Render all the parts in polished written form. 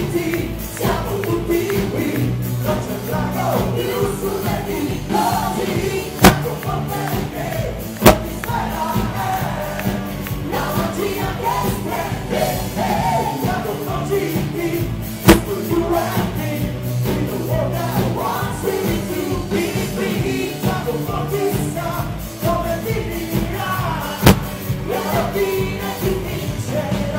uniti, siamo tutti qui, non c'è drago più sulle così, tanto forte che non ti spera, la magia che splende, tanto forti qui, you and me, we the world that wants me to be free, tanto forti sta, come finirà, la fine ti vincerà.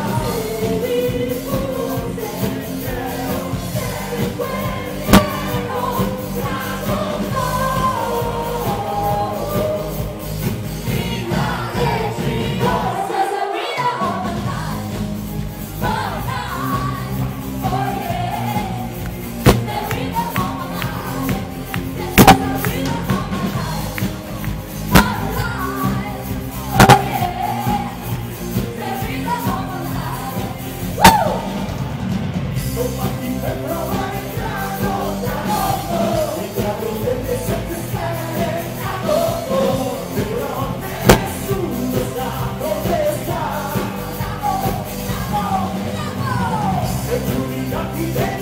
Happy day.